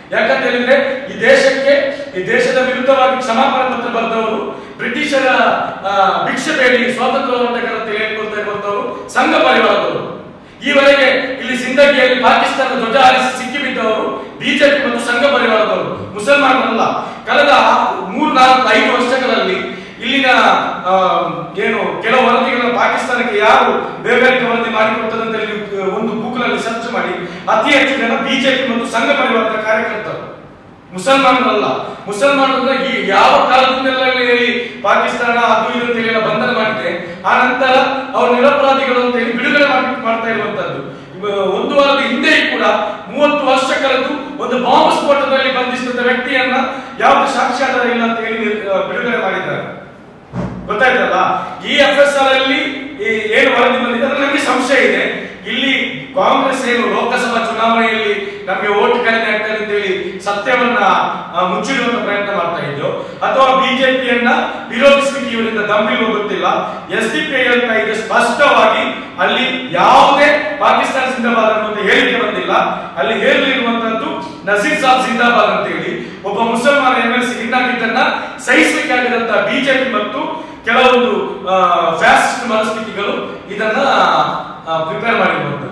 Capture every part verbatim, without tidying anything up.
ಯಾಕಂತ ಹೇಳಿದ್ರೆ ಈ ದೇಶಕ್ಕೆ ಈ ದೇಶದ ವಿರುದ್ಧವಾಗಿ ಕ್ಷಮಾಪಣಾ ಪತ್ರ ಬರೆದವರು, ಬ್ರಿಟಿಷರ ಭಿಕ್ಷೆ ಬೇಡಿ ಸ್ವಾತಂತ್ರ್ಯ ಹೋರಾಟಗಾರ ತೆಗೆದುಕೊಳ್ತಾ ಇರುವಂತವರು ಸಂಘ ಪರಿವಾರದವರು. ಈವರೆಗೆ ಇಲ್ಲಿ ಸಿಂದಗಿಯಲ್ಲಿ ಪಾಕಿಸ್ತಾನ ಧ್ವಜ ಹಾರಿಸಿ ಸಿಕ್ಕಿಬಿದ್ದವರು ಬಿಜೆಪಿ ಮತ್ತು ಸಂಘ ಪರಿವಾರದವರು, ಮುಸಲ್ಮಾನರಲ್ಲ. ಕಳೆದ ಮೂರು ನಾಲ್ಕು ಐದು ವರ್ಷಗಳಲ್ಲಿ ಇಲ್ಲಿನ ಏನು ಕೆಲವು ವರದಿಗಳನ್ನು ಪಾಕಿಸ್ತಾನಕ್ಕೆ ಯಾರು ಬೇಬೇರಿಕೆ ವರದಿ ಮಾಡಿಕೊಟ್ಟದಂತ ಹೇಳಿ ಒಂದು ಗೂಗಲ್ ಅಲ್ಲಿ ಸರ್ಚ್ ಮಾಡಿ ಅತಿ ಹೆಚ್ಚು ಜನ ಬಿಜೆಪಿ ಮತ್ತು ಸಂಘ ಪರಿವಾರದ ಕಾರ್ಯಕರ್ತರು, ಮುಸಲ್ಮಾನರಲ್ಲ. ಮುಸಲ್ಮಾನರನ್ನ ಈ ಯಾವ ಕಾಲದಿಂದೆಲ್ಲ ಹೇಳಿ ಪಾಕಿಸ್ತಾನ ಅದು ಇದು ಅಂತ ಹೇಳಿ ಬಂಧನ ಮಾಡಿದೆ, ಆ ನಂತರ ಅವರು ನಿರಪರಾಧಿಗಳು ಅಂತ ಹೇಳಿ ಬಿಡುಗಡೆ ಮಾಡ್ತಾ ಇರುವಂತದ್ದು. ಒಂದು ವಾರದ ಹಿಂದೆ ಕೂಡ ಮೂವತ್ತು ವರ್ಷ ಕಳೆದು ಒಂದು ಬಾಂಬ್ ಸ್ಫೋಟದಲ್ಲಿ ಬಂಧಿಸಿದ ವ್ಯಕ್ತಿಯನ್ನ ಯಾವುದು ಸಾಕ್ಷ್ಯಾಧಾರ ಇಲ್ಲ ಅಂತ ಹೇಳಿ ಬಿಡುಗಡೆ ಮಾಡಿದ್ದಾರೆ. ಗೊತ್ತಾಯ್ತಲ್ಲ, ಈ ಎಫ್ ಎಸ್ ಆರ್ ಅಲ್ಲಿ ಏನು ವರದಿ ಬಂದಿದೆ ಅದ್ರ ನಮಗೆ ಸಂಶಯ ಇದೆ. ಇಲ್ಲಿ ಕಾಂಗ್ರೆಸ್ ಏನು ಲೋಕಸಭಾ ಚುನಾವಣೆಯಲ್ಲಿ ನಮಗೆ ಓಟ್ ಕಡಿಮೆ ಆಗ್ತದೆ ಅಂತ ಹೇಳಿ ಸತ್ಯವನ್ನ ಮುಚ್ಚಿಡುವಂತ ಪ್ರಯತ್ನ ಮಾಡ್ತಾ ಇದೆಯೋ ಅಥವಾ ಬಿಜೆಪಿಯನ್ನ ವಿರೋಧಿಸಲಿಕ್ಕೆ ಇವರಿಂದ ದಮ್ಮಿಲ್ವೋ ಗೊತ್ತಿಲ್ಲ. ಎಸ್ ಡಿ ಪಿ ಹೇಳ್ತಾ ಇದೆ ಸ್ಪಷ್ಟವಾಗಿ, ಅಲ್ಲಿ ಯಾವುದೇ ಪಾಕಿಸ್ತಾನ ಜಿಂದಾಬಾದ್ ಅನ್ನುವಂತ ಹೇಳಿಕೆ ಬಂದಿಲ್ಲ. ಅಲ್ಲಿ ಹೇಳಲಿರುವಂತದ್ದು ನಜೀರ್ ಸಾಬ್ ಜಿಂದಾಬಾದ್ ಅಂತ ಹೇಳಿ. ಒಬ್ಬ ಮುಸಲ್ಮಾನ ಎಂ ಎಲ್ ಸಿ ಇನ್ನಾಗಿದ್ದನ್ನ ಸಹಿಸಲಿಕ್ಕೆ ಆಗಿದಂತ ಬಿಜೆಪಿ ಮತ್ತು ಕೆಲವೊಂದು ಫ್ಯಾಸಿಸ್ಟ್ ಮನಸ್ಥಿತಿಗಳು ಇದನ್ನ ಪ್ರಿಪೇರ್ ಮಾಡಿರುವಂತದ್ದು.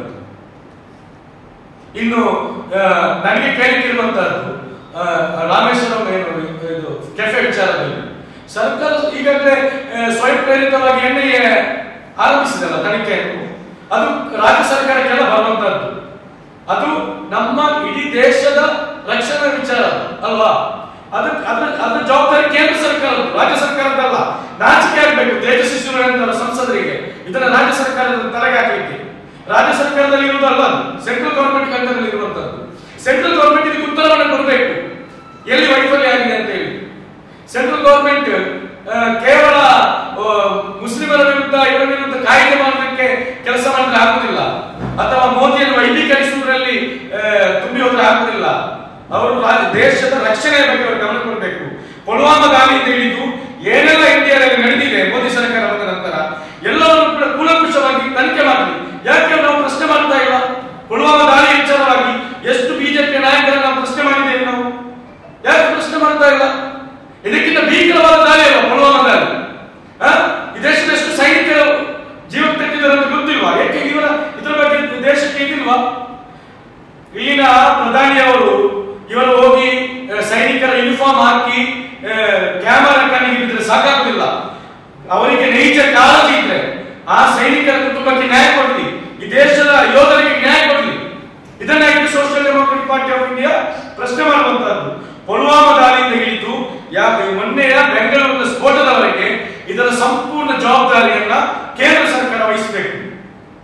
ಇನ್ನು ನನಗೆ ಕೇಳಿರುವಂತಹದ್ದು ರಾಮೇಶ್ವರಂ ಏನು ಇದು ಕೆಫೆ ವಿಚಾರದಲ್ಲಿ ಸರ್ಕಾರ ಈಗಾಗಲೇ ಸ್ವಯಂ ಪ್ರೇರಿತವಾಗಿ ಎನ್ಐಎ ಆರಂಭಿಸಿದಲ್ಲ ತನಿಖೆಯನ್ನು, ಅದು ರಾಜ್ಯ ಸರ್ಕಾರಕ್ಕೆಲ್ಲ ಬರುವಂತಹದ್ದು. ಅದು ನಮ್ಮ ಇಡೀ ದೇಶದ ರಕ್ಷಣಾ ವಿಚಾರ ಅಲ್ವಾ? ಅದ್ರ ಅದ್ರ ಅದ್ರ ಜವಾಬ್ದಾರಿ ಕೇಂದ್ರ ಸರ್ಕಾರದ, ರಾಜ್ಯ ಸರ್ಕಾರದಲ್ಲ. ನಾಚಿಕೆ ಆಗಬೇಕು ತೇಜಸ್ವಿ ಸೂರ್ಯವಂತರ ಸಂಸದರಿಗೆ ಇದನ್ನ ರಾಜ್ಯ ಸರ್ಕಾರದ ತಲೆಗೆ ಹಾಕಲಿಕ್ಕೆ. ರಾಜ್ಯ ಸರ್ಕಾರದಲ್ಲಿ ಇರುವುದಲ್ಲ, ಅದು ಸೆಂಟ್ರಲ್ ಗವರ್ಮೆಂಟ್ ಕಂಟ್ರೋಲ್ ಇರುವಂತದ್ದು. ಸೆಂಟ್ರಲ್ ಗವರ್ಮೆಂಟ್ ಇದಕ್ಕೆ ಉತ್ತರವನ್ನು ಕೊಡಬೇಕು, ಎಲ್ಲಿ ವೈಫಲ್ಯ ಆಗಿದೆ ಅಂತ ಹೇಳಿ. ಸೆಂಟ್ರಲ್ ಗವರ್ಮೆಂಟ್ ಕೇವಲ ಮುಸ್ಲಿಮರ ವಿರುದ್ಧ ಇವರ ವಿರುದ್ಧ ಕಾಯ್ದೆ ಮಾಡಲಿಕ್ಕೆ ಕೆಲಸ ಮಾಡಿದ್ರೆ ಆಗುದಿಲ್ಲ, ಅಥವಾ ಮೋದಿಯನ್ನು ವೈಭೀಕರಿಸುವುದರಲ್ಲಿ ತುಂಬಿ ಹೋದ್ರೆ ಆಗುದಿಲ್ಲ. ಅವರು ದೇಶದ ರಕ್ಷಣೆಯ ಬಗ್ಗೆ ಅವರು ಗಮನ ಕೊಡಬೇಕು. ಪುಲ್ವಾಮಾ ದಾಳಿಯಿಂದ ಹಿಡಿದು ಏನೆಲ್ಲ ಇಂಡಿಯಾದಲ್ಲಿ ನಡೆದಿದೆ ಮೋದಿ ಸರ್ಕಾರ ಬಂದ ನಂತರ ಎಲ್ಲವನ್ನು ಕೂಡ ಕೂಲಂಕುಷವಾಗಿ ತನಿಖೆ ಮಾಡಲಿ. ಯಾಕೆ ನಾವು ಪ್ರಶ್ನೆ ಮಾಡ್ತಾ ಇಲ್ಲ? ಪುಲ್ವಾಮಾ ದಾಳಿ ವಿಚಾರವಾಗಿ ಎಷ್ಟು ಬಿಜೆಪಿ ನಾಯಕರನ್ನು ನಾವು ಪ್ರಶ್ನೆ ಮಾಡಿದ್ದೇವೆ, ನಾವು ಯಾಕೆ ಪ್ರಶ್ನೆ ಮಾಡ್ತಾ ಇಲ್ಲ? ಇದಕ್ಕಿಂತ ಭೀಕರವಾದ ದಾಳಿ ಅಲ್ಲ ಪುಲ್ವಾಮಾ ದಾಳಿ. ಈ ದೇಶದ ಎಷ್ಟು ಸೈನಿಕರು ಜೀವಕ್ಕೆ ತೆಗೆದಿದ್ದಾರೆ ಅಂತ ಗೊತ್ತಿಲ್ವಾ? ಯಾಕೆ ಇವರ ಇದರ ಬಗ್ಗೆ ದೇಶಕ್ಕೆ ಇದಿಲ್ವಾ? ಇಲ್ಲಿನ ಪ್ರಧಾನಿಯವರು ಇವರು ಹೋಗಿ ಸೈನಿಕರ ಯೂನಿಫಾರ್ಮ್ ಹಾಕಿ ಕ್ಯಾಮರಾ ಕಣ್ಣಿಗೆ ಬಿದ್ದರೆ ಸಾಕಾಗುದಿಲ್ಲ. ಅವರಿಗೆ ನೈಜ ಕಾಳಜಿ ಇದ್ರೆ ಆ ಸೈನಿಕರ ಕುಟುಂಬಕ್ಕೆ ನ್ಯಾಯ ಕೊಡಲಿ, ಈ ದೇಶದ ಯೋಧರಿಗೆ ನ್ಯಾಯ ಕೊಡಲಿ. ಇದನ್ನಾಗಿ social democratic party of India ಪ್ರಶ್ನೆ ಮಾಡುವಂತಹದ್ದು. ಪುಲ್ವಾಮಾ ದಾಳಿಯಿಂದ ಹಿಡಿದು ಮೊನ್ನೆಯ ಬೆಂಗಳೂರಿನ ಸ್ಫೋಟದವರೆಗೆ ಇದರ ಸಂಪೂರ್ಣ ಜವಾಬ್ದಾರಿಯನ್ನ ಕೇಂದ್ರ ಸರ್ಕಾರ ವಹಿಸಬೇಕು.